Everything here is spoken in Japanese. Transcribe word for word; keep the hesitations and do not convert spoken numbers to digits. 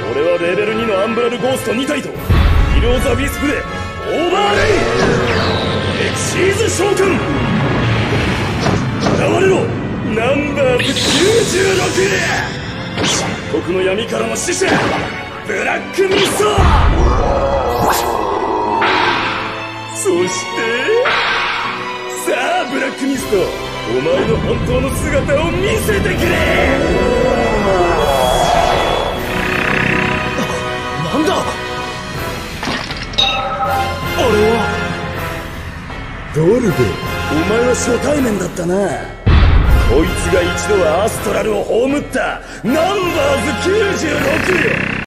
俺はレベルにのアンブラルゴーストに体とヒローザ・ビスプでオーバーレイエクシーズ召喚。現れろナンバーズきゅうじゅうろく。漆黒の闇からの使者ブラックミスト。そしてさあブラックミスト、お前の本当の姿を見せてくれ。なんだあれは。ドルベ、お前は初対面だったな。こいつが一度はアストラルを葬ったナンバーズきゅうじゅうろくよ。